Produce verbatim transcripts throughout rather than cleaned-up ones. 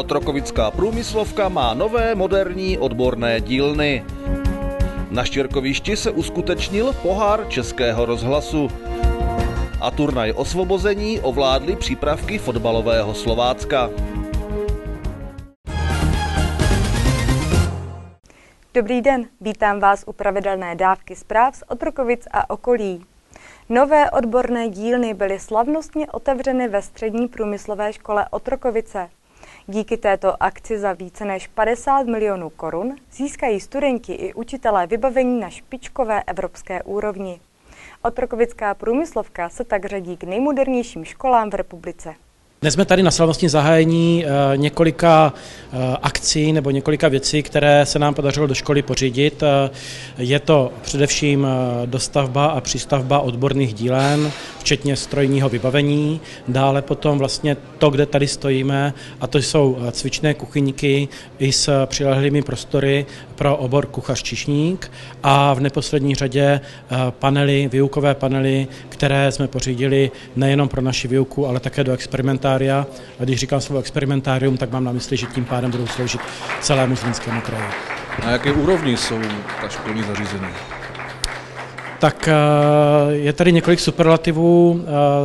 Otrokovická průmyslovka má nové moderní odborné dílny. Na štěrkovišti se uskutečnil pohár Českého rozhlasu. A turnaj osvobození ovládly přípravky fotbalového Slovácka. Dobrý den, vítám vás u pravidelné dávky zpráv z Otrokovic a okolí. Nové odborné dílny byly slavnostně otevřeny ve střední průmyslové škole Otrokovice. Díky této akci za více než padesát milionů korun získají studenti i učitelé vybavení na špičkové evropské úrovni. Otrokovická průmyslovka se tak řadí k nejmodernějším školám v republice. Dnes jsme tady na slavnostním zahájení několika akcí nebo několika věcí, které se nám podařilo do školy pořídit. Je to především dostavba a přístavba odborných dílen, včetně strojního vybavení. Dále potom vlastně to, kde tady stojíme, a to jsou cvičné kuchyňky i s přilehlými prostory pro obor kuchař-číšník a v neposlední řadě panely, výukové panely, které jsme pořídili nejenom pro naši výuku, ale také do experimentária. A když říkám slovo experimentárium, tak mám na mysli, že tím pádem budou sloužit celému Zlínskému kraji. Na jaké úrovni jsou ta školní zařízení? Tak je tady několik superlativů.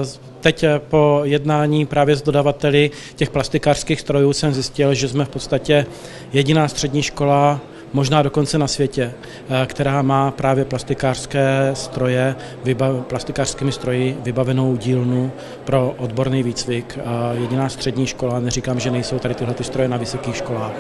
Teď po jednání právě s dodavateli těch plastikářských strojů jsem zjistil, že jsme v podstatě jediná střední škola, možná dokonce na světě, která má právě plastikářské stroje, vybav, plastikářskými stroji vybavenou dílnu pro odborný výcvik. Jediná střední škola, neříkám, že nejsou tady tyhle ty stroje na vysokých školách,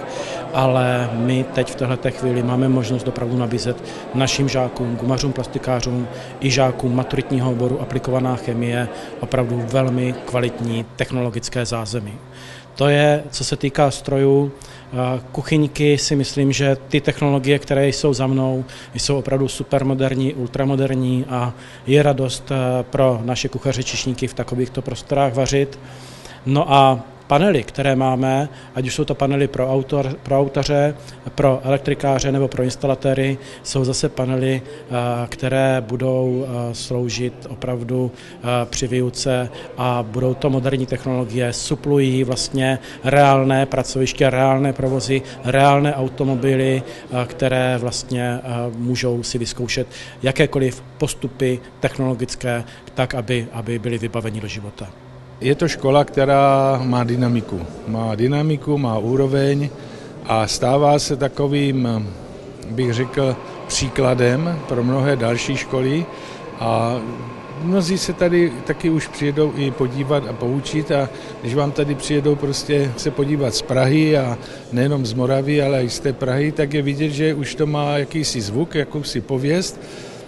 ale my teď v této chvíli máme možnost opravdu nabízet našim žákům, gumařům, plastikářům i žákům maturitního oboru aplikovaná chemie opravdu velmi kvalitní technologické zázemí. To je, co se týká strojů. Kuchyňky si myslím, že ty technologie, které jsou za mnou, jsou opravdu supermoderní, ultramoderní a je radost pro naše kuchaře číšníky v takovýchto prostorách vařit. No a panely, které máme, ať už jsou to panely pro, autor, pro autaře, pro elektrikáře nebo pro instalatéry, jsou zase panely, které budou sloužit opravdu při výuce a budou to moderní technologie, suplují vlastně reálné pracoviště, reálné provozy, reálné automobily, které vlastně můžou si vyzkoušet jakékoliv postupy technologické, tak, aby, aby byly vybaveni do života. Je to škola, která má dynamiku. Má dynamiku, má úroveň a stává se takovým, bych řekl, příkladem pro mnohé další školy a mnozí se tady taky už přijedou i podívat a poučit a když vám tady přijedou prostě se podívat z Prahy a nejenom z Moravy, ale i z té Prahy, tak je vidět, že už to má jakýsi zvuk, jakousi pověst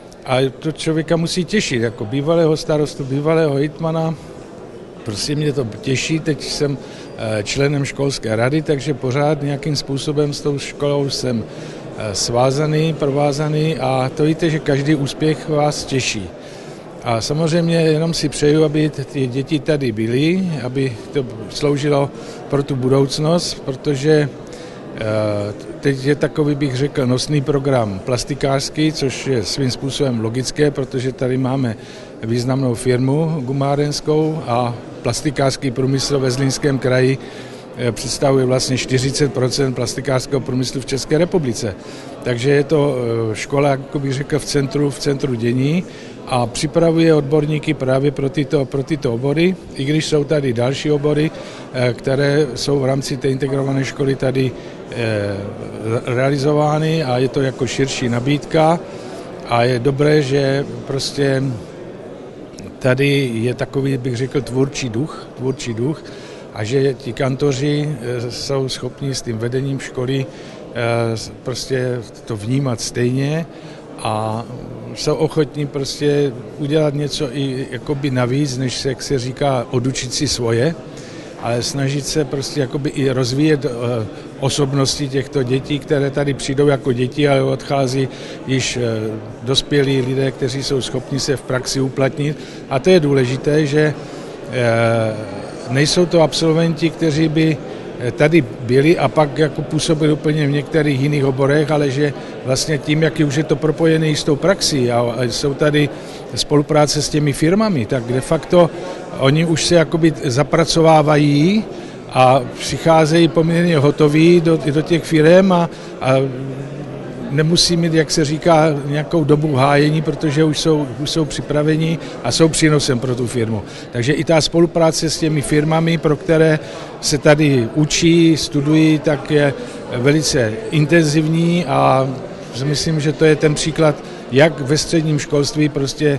a to člověka musí těšit, jako bývalého starostu, bývalého hejtmana. Prostě mě to těší, teď jsem členem školské rady, takže pořád nějakým způsobem s tou školou jsem svázaný, provázaný a to víte, že každý úspěch vás těší. A samozřejmě jenom si přeju, aby ty děti tady byly, aby to sloužilo pro tu budoucnost, protože teď je takový, bych řekl, nosný program plastikářský, což je svým způsobem logické, protože tady máme významnou firmu gumárenskou a plastikářský průmysl ve Zlínském kraji představuje vlastně čtyřicet procent plastikářského průmyslu v České republice. Takže je to škola, jako bych řekl, v centru, v centru dění a připravuje odborníky právě pro tyto, pro tyto obory, i když jsou tady další obory, které jsou v rámci té integrované školy tady realizovány a je to jako širší nabídka a je dobré, že prostě tady je takový, bych řekl, tvůrčí duch, tvůrčí duch a že ti kantoři jsou schopni s tím vedením školy prostě to vnímat stejně a jsou ochotní prostě udělat něco i jakoby navíc, než se, jak se říká, odučit si svoje, ale snažit se prostě jakoby i rozvíjet osobnosti těchto dětí, které tady přijdou jako děti, ale odchází již dospělí lidé, kteří jsou schopni se v praxi uplatnit. A to je důležité, že nejsou to absolventi, kteří by tady byli a pak jako působili úplně v některých jiných oborech, ale že vlastně tím, jak už je to propojené s tou praxí a jsou tady spolupráce s těmi firmami, tak de facto oni už se jakoby zapracovávají a přicházejí poměrně hotoví do, do těch firem a, a nemusí mít, jak se říká, nějakou dobu hájení, protože už jsou, už jsou připraveni a jsou přínosem pro tu firmu. Takže i ta spolupráce s těmi firmami, pro které se tady učí, studují, tak je velice intenzivní a myslím, že to je ten příklad, jak ve středním školství prostě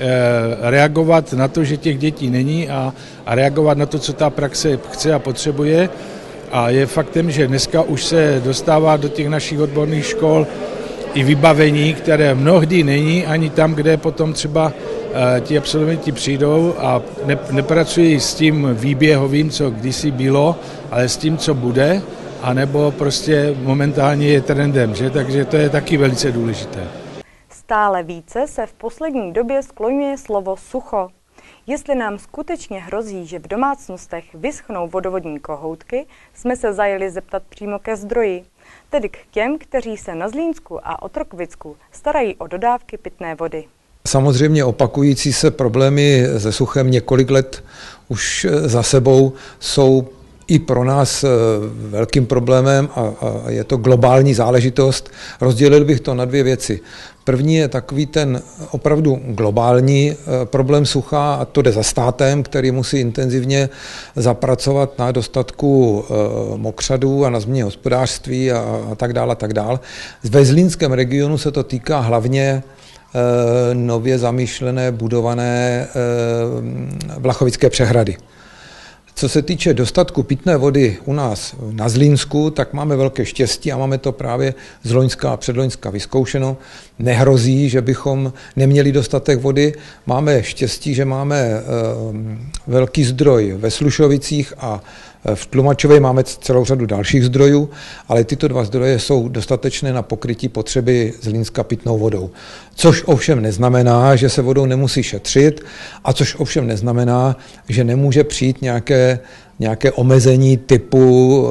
reagovat na to, že těch dětí není a, a reagovat na to, co ta praxe chce a potřebuje. A je faktem, že dneska už se dostává do těch našich odborných škol i vybavení, které mnohdy není ani tam, kde potom třeba ti absolventi přijdou a ne, nepracují s tím výběhovým, co kdysi bylo, ale s tím, co bude, anebo prostě momentálně je trendem, že? Takže to je taky velice důležité. Stále více se v poslední době skloňuje slovo sucho. Jestli nám skutečně hrozí, že v domácnostech vyschnou vodovodní kohoutky, jsme se zajeli zeptat přímo ke zdroji, tedy k těm, kteří se na Zlínsku a Otrokovicku starají o dodávky pitné vody. Samozřejmě opakující se problémy se suchem několik let už za sebou jsou i pro nás velkým problémem a, a je to globální záležitost. Rozdělil bych to na dvě věci. První je takový ten opravdu globální problém sucha a to jde za státem, který musí intenzivně zapracovat na dostatku mokřadů a na změně hospodářství a, a tak dále a tak dále. Ve Zlínském regionu se to týká hlavně nově zamýšlené, budované Vlachovické přehrady. Co se týče dostatku pitné vody u nás na Zlínsku, tak máme velké štěstí a máme to právě z loňska a předloňska vyzkoušeno. Nehrozí, že bychom neměli dostatek vody. Máme štěstí, že máme velký zdroj ve Slušovicích a v Tlumačově máme celou řadu dalších zdrojů, ale tyto dva zdroje jsou dostatečné na pokrytí potřeby Zlínska pitnou vodou. Což ovšem neznamená, že se vodou nemusí šetřit a což ovšem neznamená, že nemůže přijít nějaké, nějaké omezení typu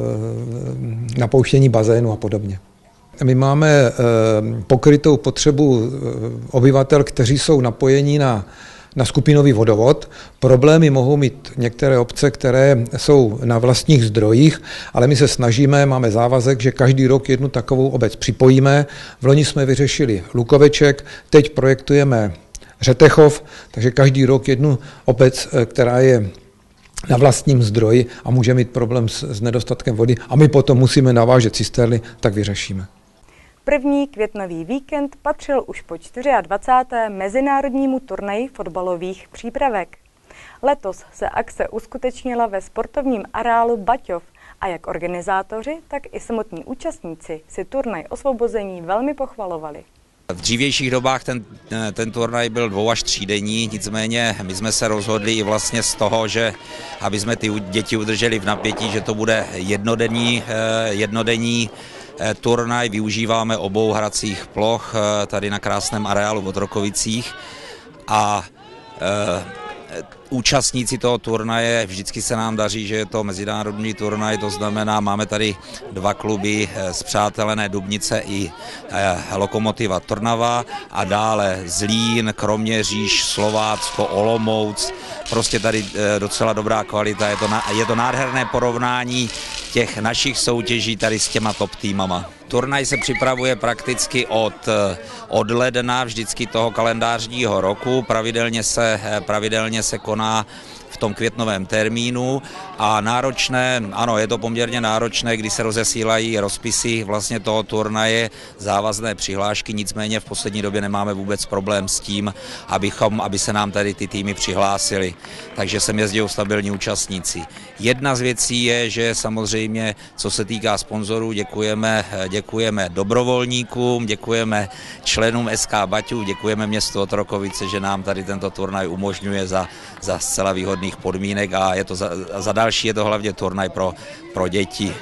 e, napouštění bazénu a podobně. My máme e, pokrytou potřebu obyvatel, kteří jsou napojeni na na skupinový vodovod. Problémy mohou mít některé obce, které jsou na vlastních zdrojích, ale my se snažíme, máme závazek, že každý rok jednu takovou obec připojíme. V loni jsme vyřešili Lukoveček, teď projektujeme Řetechov, takže každý rok jednu obec, která je na vlastním zdroji a může mít problém s, s nedostatkem vody a my potom musíme navážet cisterny, tak vyřešíme. První květnový víkend patřil už po dvacáté čtvrté mezinárodnímu turnaji fotbalových přípravek. Letos se akce uskutečnila ve sportovním areálu Baťov a jak organizátoři, tak i samotní účastníci si turnaj Osvobození velmi pochvalovali. V dřívějších dobách ten, ten turnaj byl dvou až třídenní, nicméně my jsme se rozhodli i vlastně z toho, že aby jsme ty děti udrželi v napětí, že to bude jednodenní, jednodenní turnaj, využíváme obou hracích ploch tady na krásném areálu v Otrokovicích a e, účastníci toho turnaje, vždycky se nám daří, že je to mezinárodní turnaj, to znamená, máme tady dva kluby spřátelené Dubnice i e, Lokomotiva Trnava a dále Zlín, Kroměříž, Slovácko, Olomouc, prostě tady e, docela dobrá kvalita, je to, na, je to nádherné porovnání těch našich soutěží tady s těma top týmama. Turnaj se připravuje prakticky od, od ledna vždycky toho kalendářního roku, pravidelně se, pravidelně se koná v tom květnovém termínu a náročné, ano, je to poměrně náročné, kdy se rozesílají rozpisy vlastně toho turnaje, závazné přihlášky, nicméně v poslední době nemáme vůbec problém s tím, abychom, aby se nám tady ty týmy přihlásili, takže sem jezdí stabilní účastníci. Jedna z věcí je, že samozřejmě, co se týká sponzorů, děkujeme, děkujeme dobrovolníkům, děkujeme členům S K Baťů, děkujeme městu Otrokovice, že nám tady tento turnaj umožňuje za, za zcela výhodných podmínek a je to za, za další je to hlavně turnaj pro, pro děti.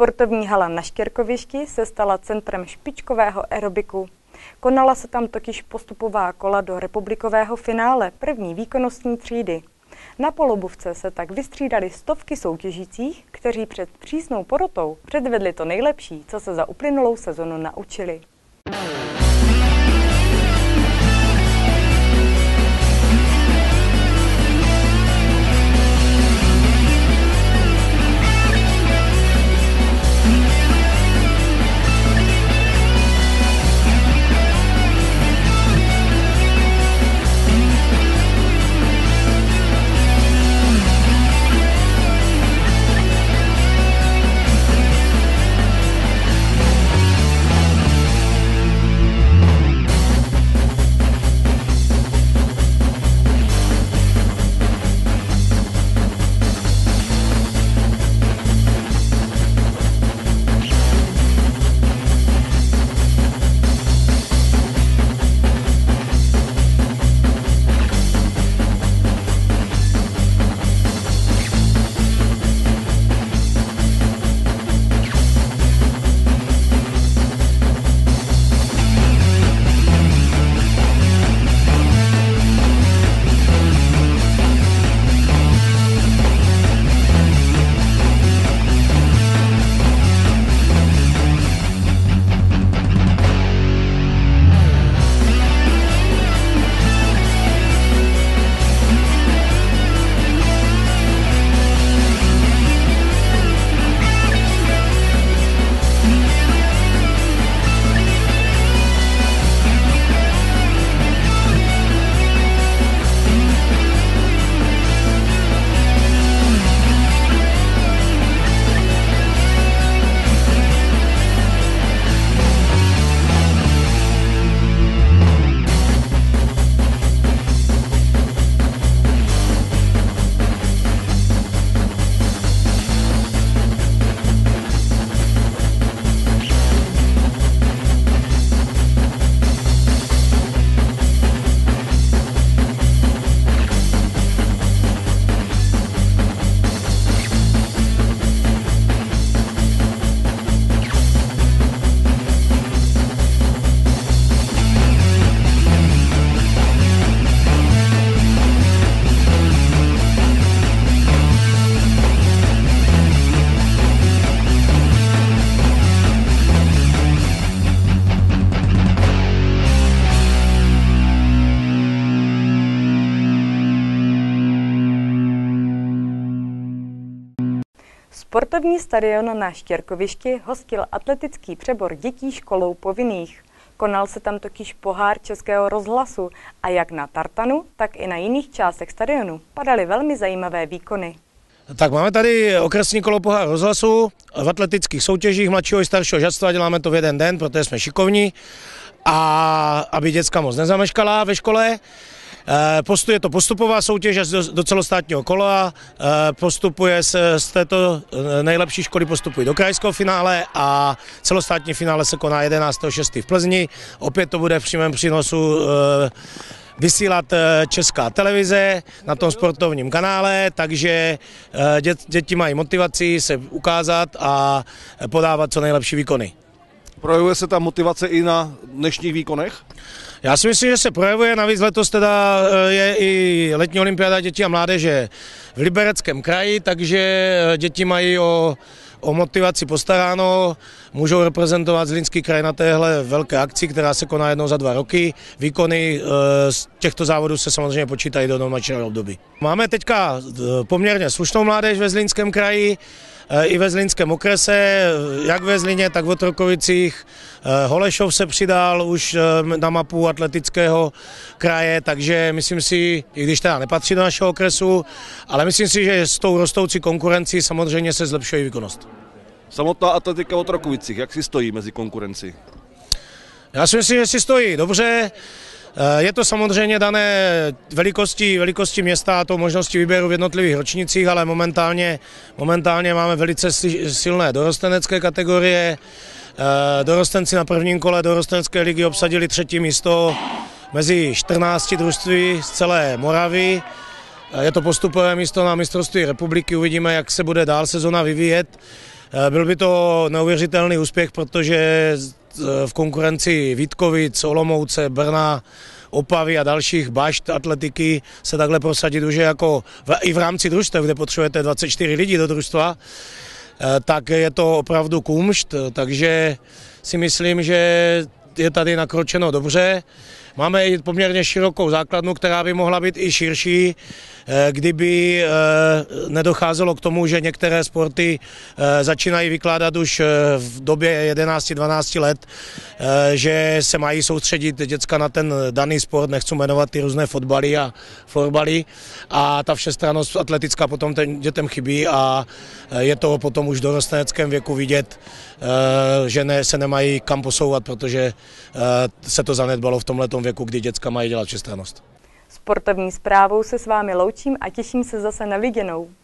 Sportovní hala na Štěrkovišti se stala centrem špičkového aerobiku. Konala se tam totiž postupová kola do republikového finále první výkonnostní třídy. Na polobovce se tak vystřídali stovky soutěžících, kteří před přísnou porotou předvedli to nejlepší, co se za uplynulou sezonu naučili. Sportovní stadion na Štěrkovišti hostil atletický přebor dětí školou povinných. Konal se tam totiž pohár Českého rozhlasu a jak na tartanu, tak i na jiných částech stadionu padaly velmi zajímavé výkony. Tak máme tady okresní kolo pohár rozhlasu v atletických soutěžích mladšího i staršího žadstva, děláme to v jeden den, protože jsme šikovní a aby děcka moc nezameškala ve škole. Je to postupová soutěž do celostátního kola, postupuje se z této nejlepší školy postupují do krajského finále a celostátní finále se koná jedenáctého šestého v Plzni. Opět to bude v přímém přínosu vysílat Česká televize na tom sportovním kanále, takže děti mají motivaci se ukázat a podávat co nejlepší výkony. Projevuje se ta motivace i na dnešních výkonech? Já si myslím, že se projevuje, navíc letos teda je i letní olympiáda dětí a mládeže v Libereckém kraji, takže děti mají o, o motivaci postaráno, můžou reprezentovat Zlínský kraj na téhle velké akci, která se koná jednou za dva roky. Výkony z těchto závodů se samozřejmě počítají do nominačního období. Máme teďka poměrně slušnou mládež ve Zlínském kraji, i ve Zlínském okrese, jak ve Zlíně, tak v Otrokovicích. Holešov se přidal už na mapu atletického kraje, takže myslím si, i když teda nepatří do našeho okresu, ale myslím si, že s tou rostoucí konkurencí samozřejmě se zlepšuje výkonnost. Samotná atletika v Otrokovicích, jak si stojí mezi konkurencí? Já si myslím, že si stojí dobře. Je to samozřejmě dané velikostí, velikostí města a to možnosti výběru v jednotlivých ročnících, ale momentálně, momentálně máme velice silné dorostenecké kategorie. Dorostenci na prvním kole dorostenecké ligy obsadili třetí místo mezi čtrnácti družství z celé Moravy. Je to postupové místo na mistrovství republiky, uvidíme, jak se bude dál sezona vyvíjet. Byl by to neuvěřitelný úspěch, protože v konkurenci Vítkovic, Olomouce, Brna, Opavy a dalších bašt atletiky se takhle prosadit už je jako v, i v rámci družstev, kde potřebujete dvacet čtyři lidí do družstva, tak je to opravdu kumšt, takže si myslím, že je tady nakročeno dobře. Máme i poměrně širokou základnu, která by mohla být i širší, kdyby nedocházelo k tomu, že některé sporty začínají vykládat už v době jedenáct dvanáct let, že se mají soustředit děcka na ten daný sport, nechci jmenovat ty různé fotbaly a florbaly, a ta všestrannost atletická potom ten dětem chybí a je to potom už v dorosteneckém věku vidět, že ne, se nemají kam posouvat, protože se to zanedbalo v tomhletom věku, kdy děcka mají dělat všestrannost. Sportovní zprávou se s vámi loučím a těším se zase na viděnou.